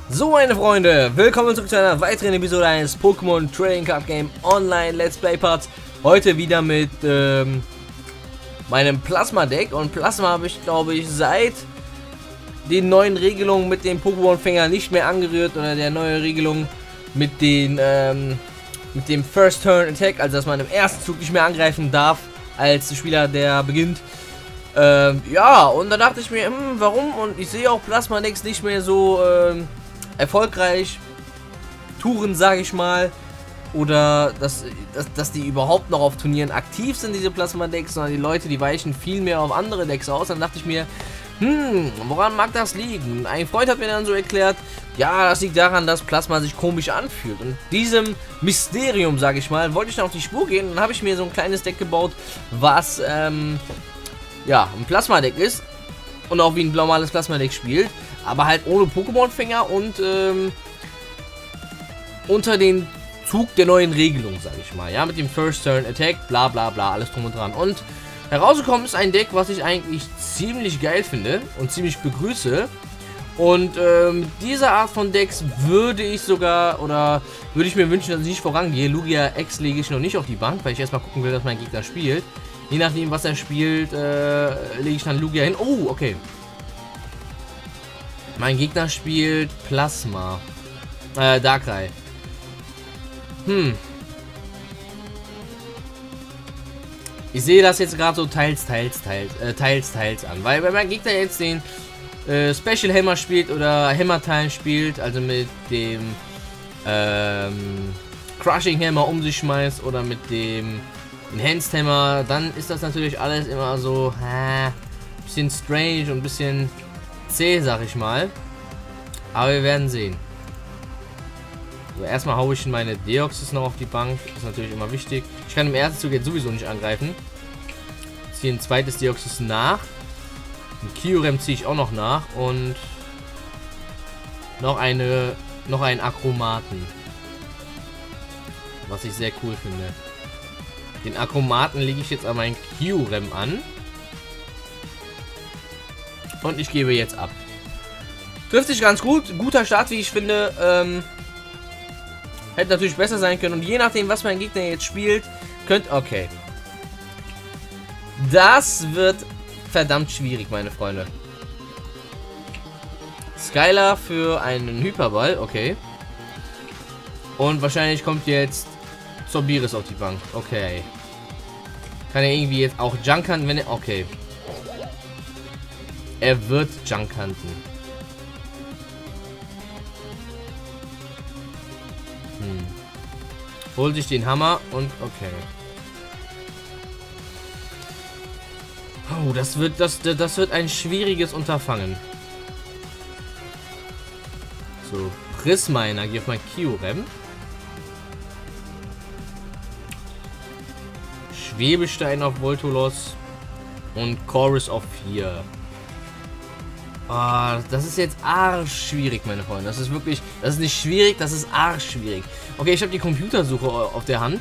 So, meine Freunde, willkommen zurück zu einer weiteren Episode eines Pokémon Trading Card Game Online Let's Play Parts. Heute wieder mit meinem Plasma Deck, und Plasma habe ich, glaube ich, seit den neuen Regelungen mit dem Pokémon Fänger nicht mehr angerührt, oder der neue Regelung mit den mit dem First Turn Attack, also dass man im ersten Zug nicht mehr angreifen darf als Spieler, der beginnt. Ja, und da dachte ich mir, warum? Und ich sehe auch Plasma Decks nicht mehr so erfolgreich touren, sage ich mal, oder dass die überhaupt noch auf Turnieren aktiv sind, diese Plasma Decks, sondern die Leute, die weichen viel mehr auf andere Decks aus. Dann dachte ich mir, woran mag das liegen? Ein Freund hat mir dann so erklärt, ja, das liegt daran, dass Plasma sich komisch anfühlt. Und diesem Mysterium, sage ich mal, wollte ich dann auf die Spur gehen, und dann habe ich mir so ein kleines Deck gebaut, was ja, ein Plasma Deck ist und auch wie ein normales Plasma Deck spielt, aber halt ohne Pokémon-Fänger und unter den Zug der neuen Regelung, sage ich mal. Ja, mit dem First Turn Attack, bla bla bla, alles drum und dran. Und herausgekommen ist ein Deck, was ich eigentlich ziemlich geil finde und ziemlich begrüße. Und mit dieser Art von Decks würde ich sogar, oder würde ich mir wünschen, dass ich nicht vorangehe. Lugia X lege ich noch nicht auf die Bank, weil ich erstmal gucken will, dass mein Gegner spielt. Je nachdem, was er spielt, lege ich dann Lugia hin. Oh, okay. Mein Gegner spielt Plasma. Darkrai. Ich sehe das jetzt gerade so teils an. Weil wenn mein Gegner jetzt den Special Hammer spielt oder Hammer-Teilen spielt, also mit dem Crushing Hammer um sich schmeißt oder mit dem Enhanced Hammer, dann ist das natürlich alles immer so bisschen strange und ein bisschen zäh, sag ich mal. Aber wir werden sehen. So, erstmal haue ich meine Deoxys noch auf die Bank. Das ist natürlich immer wichtig. Ich kann im ersten Zug jetzt sowieso nicht angreifen. Ziehe ein zweites Deoxys nach. Ein Kyurem ziehe ich auch noch nach. Und noch einen Akromaten. Was ich sehr cool finde. Den Akromaten lege ich jetzt an meinen Kyurem an. Und ich gebe jetzt ab. Trifft sich ganz gut. Guter Start, wie ich finde. Hätte natürlich besser sein können. Und je nachdem, was mein Gegner jetzt spielt, könnte... Okay. Das wird verdammt schwierig, meine Freunde. Skylar für einen Hyperball. Okay. Und wahrscheinlich kommt jetzt Zorbiris auf die Bank. Okay. Kann er irgendwie jetzt auch Junkanten, wenn er... Okay. Er wird Junkanten. Holt sich den Hammer und... Okay. Oh, das wird ein schwieriges Unterfangen. So, Prisma-Energie auf mein Kyurem. Schwebestein auf Voltolos. Und Chorus auf 4. Ah, das ist jetzt arschschwierig, meine Freunde. Das ist wirklich... Das ist nicht schwierig, das ist arschschwierig. Okay, ich habe die Computersuche auf der Hand.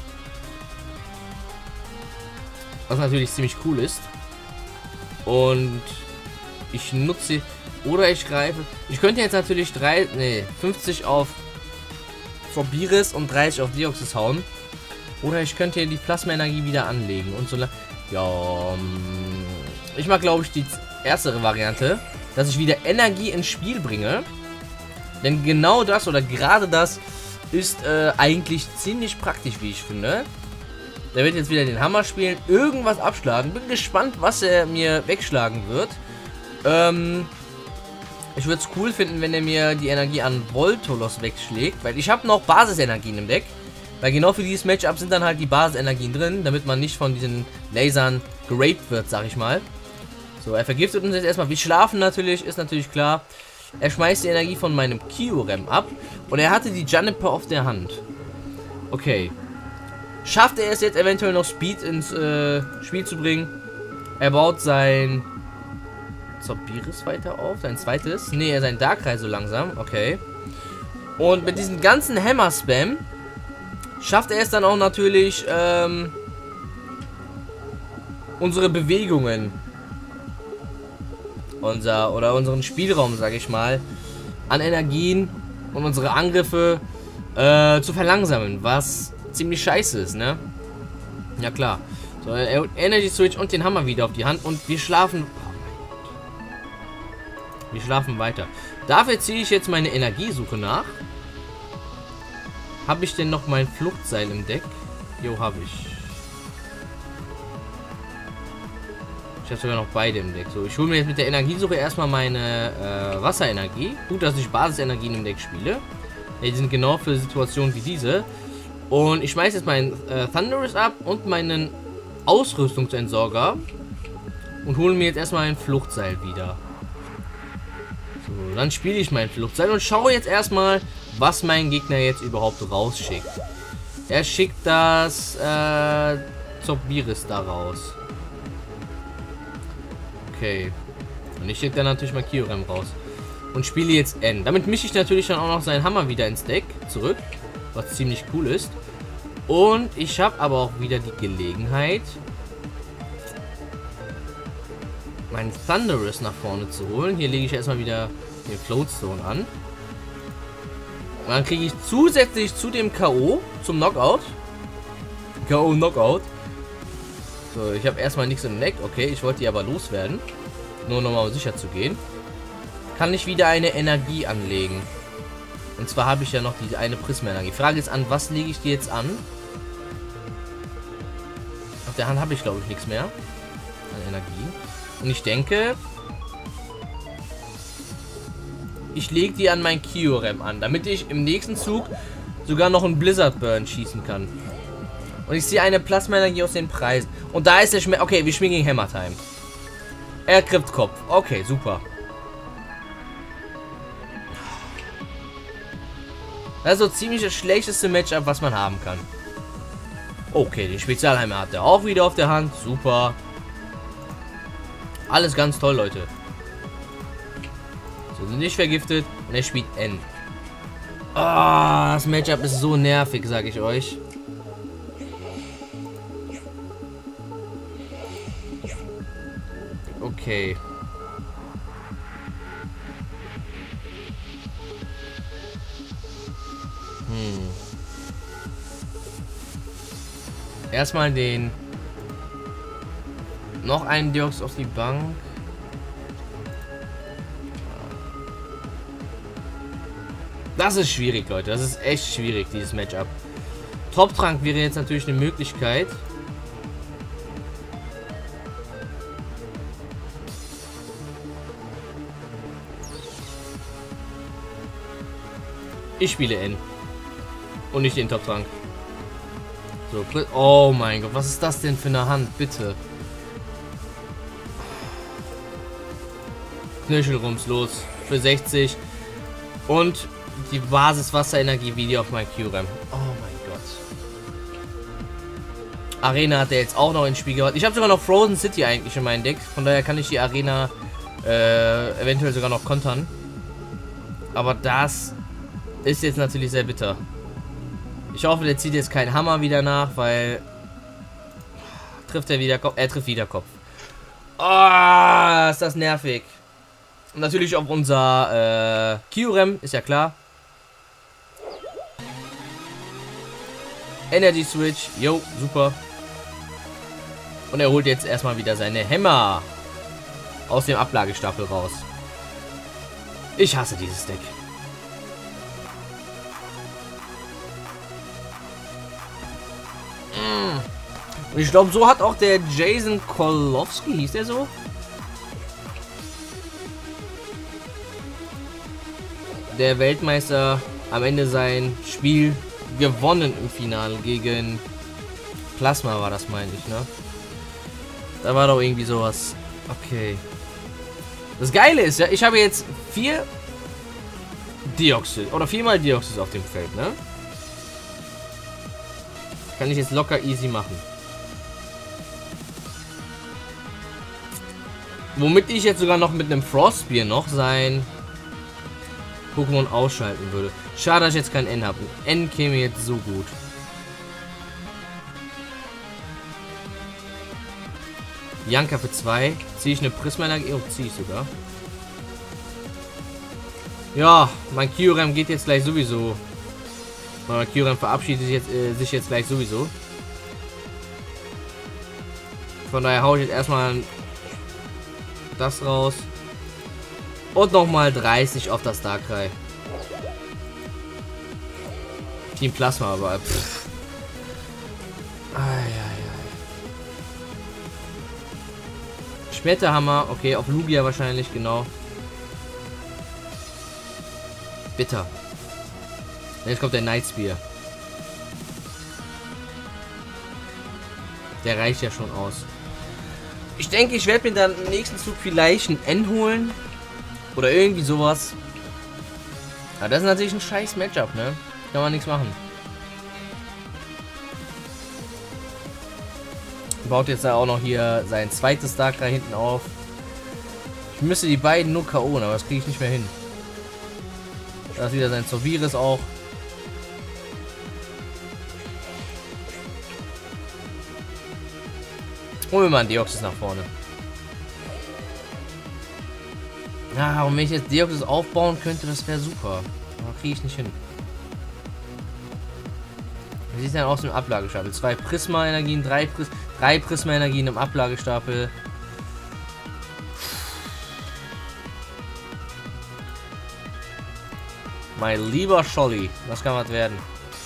Was natürlich ziemlich cool ist. Und ich nutze... Oder ich greife... Ich könnte jetzt natürlich 50 auf Zorbiris und 30 auf Deoxys hauen. Oder ich könnte hier die Plasma-Energie wieder anlegen. Und so... Ja... Ich mag, glaube ich, die erstere Variante, dass ich wieder Energie ins Spiel bringe. Denn genau das oder gerade das ist eigentlich ziemlich praktisch, wie ich finde. Der wird jetzt wieder den Hammer spielen, irgendwas abschlagen. Bin gespannt, was er mir wegschlagen wird. Ich würde es cool finden, wenn er mir die Energie an Voltolos wegschlägt, weil ich habe noch Basisenergien im Deck. Weil genau für dieses Matchup sind dann halt die Basisenergien drin, damit man nicht von diesen Lasern geraped wird, sag ich mal. So, er vergiftet uns jetzt erstmal. Wir schlafen natürlich, ist natürlich klar. Er schmeißt die Energie von meinem Kyurem ab. Und er hatte die Juniper auf der Hand. Okay. Schafft er es jetzt eventuell noch Speed ins Spiel zu bringen? Er baut sein Zorbiris weiter auf. Sein zweites. Ne, sein Darkrai so langsam. Okay. Und mit diesem ganzen Hammer-Spam schafft er es dann auch natürlich, unsere Bewegungen unseren Spielraum, sage ich mal, an Energien und unsere Angriffe zu verlangsamen, was ziemlich scheiße ist, ne? Ja klar. So, Energy Switch und den Hammer wieder auf die Hand und wir schlafen. Wir schlafen weiter. Dafür ziehe ich jetzt meine Energiesuche nach. Habe ich denn noch mein Fluchtseil im Deck? Jo, habe ich. Ich habe sogar noch beide im Deck. So, ich hole mir jetzt mit der Energiesuche erstmal meine Wasserenergie. Gut, dass ich Basisenergien im Deck spiele. Die sind genau für Situationen wie diese. Und ich schmeiße jetzt meinen Thunderous ab und meinen Ausrüstungsentsorger. Und hole mir jetzt erstmal ein Fluchtseil wieder. So, dann spiele ich mein Fluchtseil und schaue jetzt erstmal, was mein Gegner jetzt überhaupt rausschickt. Er schickt das Zobiris da raus. Okay. Und ich schicke dann natürlich mal Kyurem raus. Und spiele jetzt N. Damit mische ich natürlich dann auch noch seinen Hammer wieder ins Deck zurück. Was ziemlich cool ist. Und ich habe aber auch wieder die Gelegenheit, meinen Thunderous nach vorne zu holen. Hier lege ich erstmal wieder den Floatstone an. Und dann kriege ich zusätzlich zu dem K.O. zum Knockout. K.O. Knockout. So, ich habe erstmal nichts im Deck. Okay, ich wollte die aber loswerden. Nur nochmal um sicher zu gehen. Kann ich wieder eine Energie anlegen. Und zwar habe ich ja noch die eine Prisma-Energie. Frage ist an, was lege ich die jetzt an? Auf der Hand habe ich, glaube ich, nichts mehr an Energie. Und ich denke, ich lege die an mein Kyurem an, damit ich im nächsten Zug sogar noch einen Blizzard Burn schießen kann. Und ich sehe eine Plasma-Energie aus den Preisen. Und da ist der Schmerz. Okay, wir spielen gegen Hammer Time. Er trifft Kopf. Okay, super. Das ist so ziemlich das schlechteste Matchup, was man haben kann. Okay, den Spezialheimer hat er auch wieder auf der Hand. Super. Alles ganz toll, Leute. So, sind nicht vergiftet. Und er spielt N. Ah, das Matchup ist so nervig, sage ich euch. Okay. Erstmal den noch einen Deox auf die Bank. Das ist schwierig, Leute. Das ist echt schwierig, dieses Matchup. Top-Trank wäre jetzt natürlich eine Möglichkeit. Ich spiele N. Und nicht den Top-Trank. So, oh mein Gott, was ist das denn für eine Hand? Bitte. Knöchelrums los. Für 60. Und die Basis-Wasserenergie wieder auf mein Kyurem. Oh mein Gott. Arena hat er jetzt auch noch ins Spiel gebracht. Ich habe sogar noch Frozen City eigentlich in meinem Deck. Von daher kann ich die Arena eventuell sogar noch kontern. Aber das ist jetzt natürlich sehr bitter. Ich hoffe, der zieht jetzt keinen Hammer wieder nach, weil trifft er wieder Kopf. Er trifft wieder Kopf. Oh, ist das nervig. Und natürlich auf unser Kyurem, ist ja klar. Energy Switch. Jo, super. Und er holt jetzt erstmal wieder seine Hämmer aus dem Ablagestapel raus. Ich hasse dieses Deck. Und ich glaube, so hat auch der Jason Kolowski, hieß der so? Der Weltmeister am Ende sein Spiel gewonnen im Finale gegen Plasma war das, meine ich, ne? Da war doch irgendwie sowas. Okay. Das Geile ist ja, ich habe jetzt 4 Deoxys oder 4-mal Deoxys auf dem Feld, ne? Kann ich jetzt locker easy machen. Womit ich jetzt sogar noch mit einem Frostspear noch sein Pokémon ausschalten würde. Schade, dass ich jetzt kein N habe. N käme jetzt so gut. Janka für 2. Ziehe ich eine Prisma-Energie? Oh, ziehe ich sogar. Ja, mein Kyurem geht jetzt gleich sowieso. Mein Kyurem verabschiedet sich jetzt gleich sowieso. Von daher haue ich jetzt erstmal das raus. Und nochmal 30 auf das Darkrai. Team Plasma, aber pff. Schmetterhammer, okay, auf Lugia wahrscheinlich, genau. Bitter. Jetzt kommt der Night Spear. Der reicht ja schon aus. Ich denke, ich werde mir dann im nächsten Zug vielleicht ein N holen. Oder irgendwie sowas. Aber das ist natürlich ein scheiß Matchup, ne? Kann man nichts machen. Baut jetzt auch noch hier sein zweites Darkrai hinten auf. Ich müsste die beiden nur K.O., aber das kriege ich nicht mehr hin. Da ist wieder sein Zoviris auch. Holen wir mal einen Deoxys nach vorne. Ja, und wenn ich jetzt Deoxys aufbauen könnte, das wäre super. Aber kriege ich nicht hin. Wie sieht es denn aus im Ablagestapel? 2 Prisma-Energien, 3 Prisma-Energien im Ablagestapel. Mein lieber Scholli, was kann was werden?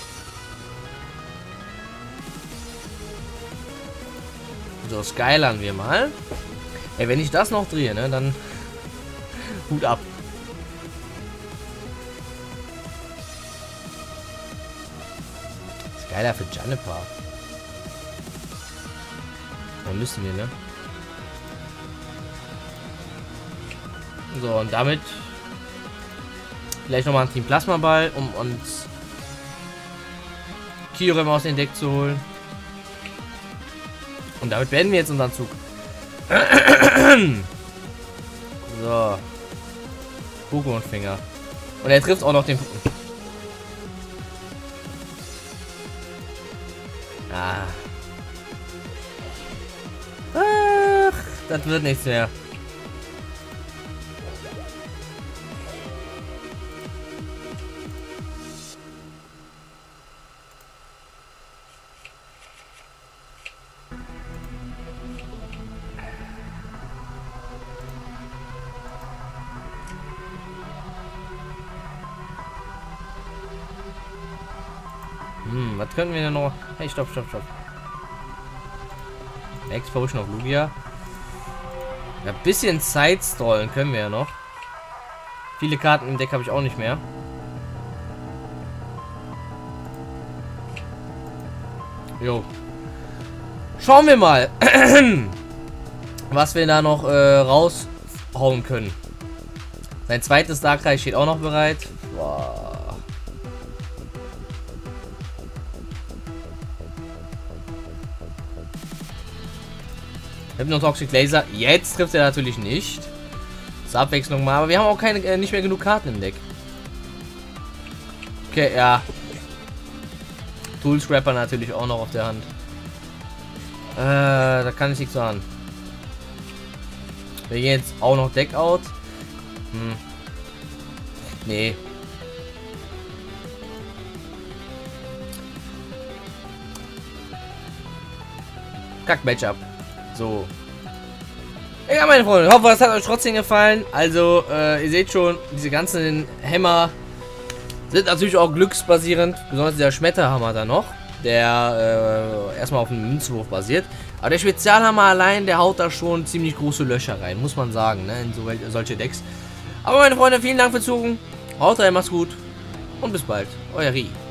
So, skylern wir mal. Ey, wenn ich das noch drehe, ne, dann Hut ab. Skylar für Janiper. Da müssen wir, ne? So, und damit vielleicht nochmal ein Team Plasma Ball, um uns Kyurem aus dem Deck zu holen. Und damit beenden wir jetzt unseren Zug. So. Pokémon-Finger. Und er trifft auch noch den... Ah. Ach, das wird nichts mehr. Was können wir denn noch? Hey, stopp. Next Potion auf Lugia. Ja, ein bisschen Zeit stallen können wir ja noch. Viele Karten im Deck habe ich auch nicht mehr. Jo. Schauen wir mal, was wir da noch raushauen können. Sein zweites Darkrai steht auch noch bereit. Boah. Hypnotoxic Laser. Jetzt trifft er natürlich nicht. Zur Abwechslung mal. Aber wir haben auch keine, nicht mehr genug Karten im Deck. Okay, ja. Tool Scrapper natürlich auch noch auf der Hand. Da kann ich nichts sagen. Wir gehen jetzt auch noch Deck out. Nee. Kack-Matchup. So. Ja, meine Freunde, ich hoffe, es hat euch trotzdem gefallen. Also, ihr seht schon, diese ganzen Hämmer sind natürlich auch glücksbasierend. Besonders der Schmetterhammer da noch, der erstmal auf dem Münzwurf basiert. Aber der Spezialhammer allein, der haut da schon ziemlich große Löcher rein, muss man sagen, ne, in solche Decks. Aber meine Freunde, vielen Dank fürs Zugucken. Haut rein, macht's gut und bis bald. Euer Ri.